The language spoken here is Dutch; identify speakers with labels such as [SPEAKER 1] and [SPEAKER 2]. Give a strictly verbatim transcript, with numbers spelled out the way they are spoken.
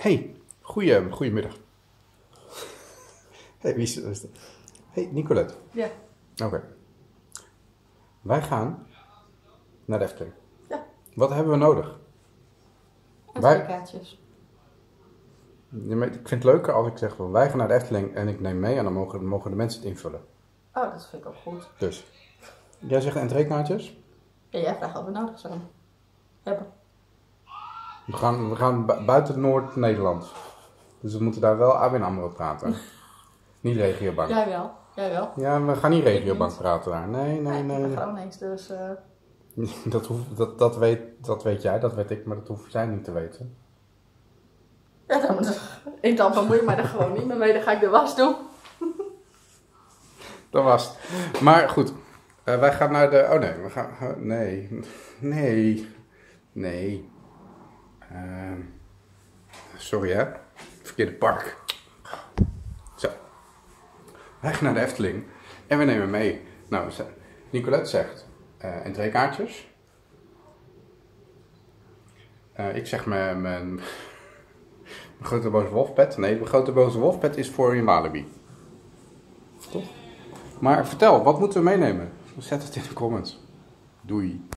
[SPEAKER 1] Hey, goeie, goedemiddag. Hey, wie is het? Hey, Nicolette.
[SPEAKER 2] Ja.
[SPEAKER 1] Oké. Okay. Wij gaan naar de Efteling.
[SPEAKER 2] Ja.
[SPEAKER 1] Wat hebben we nodig?
[SPEAKER 2] Wij... kaartjes.
[SPEAKER 1] Ik vind het leuker als ik zeg van wij gaan naar de Efteling en ik neem mee en dan mogen, mogen de mensen het invullen.
[SPEAKER 2] Oh, dat vind ik ook goed.
[SPEAKER 1] Dus, jij zegt entreekaartjes?
[SPEAKER 2] Ja, jij vraagt wat we nodig zijn. Hebben.
[SPEAKER 1] We gaan, we gaan bu buiten Noord-Nederland. Dus we moeten daar wel A B N AMRO praten. Niet regiobank.
[SPEAKER 2] Jij wel. Jij wel.
[SPEAKER 1] Ja, we gaan niet regiobank praten daar. Nee, nee, nee.
[SPEAKER 2] nee.
[SPEAKER 1] nee.
[SPEAKER 2] Gewoon niks, dus... Uh...
[SPEAKER 1] dat, hoef, dat, dat, weet, dat weet jij, dat weet ik, maar dat hoef jij niet te weten.
[SPEAKER 2] Ja, dan moet ik dan bemoei je mij er gewoon niet meer mee, dan ga ik de was doen.
[SPEAKER 1] Dat was het. Maar goed, uh, wij gaan naar de... Oh nee, we gaan... Uh, nee, nee, nee. Uh, sorry hè, verkeerde park. Zo. Wij gaan naar de Efteling en we nemen mee. Nou, Nicolette zegt uh, entreekaartjes. Uh, ik zeg mijn... mijn Mijn grote boze wolfpet? Nee, mijn grote boze wolfpet is voor in Walibi. Toch? Maar vertel, wat moeten we meenemen? Zet het in de comments. Doei.